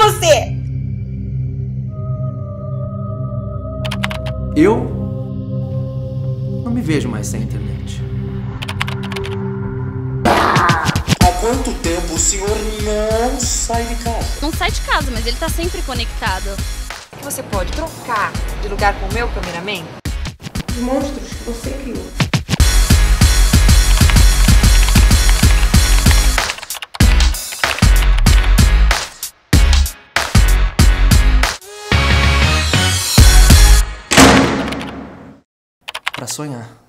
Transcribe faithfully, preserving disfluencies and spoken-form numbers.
você? Eu não me vejo mais sem internet. Há quanto tempo o senhor não sai de casa? Não sai de casa, mas ele tá sempre conectado. Você pode trocar de lugar com o meu cameraman? Os monstros que você criou. Pra sonhar.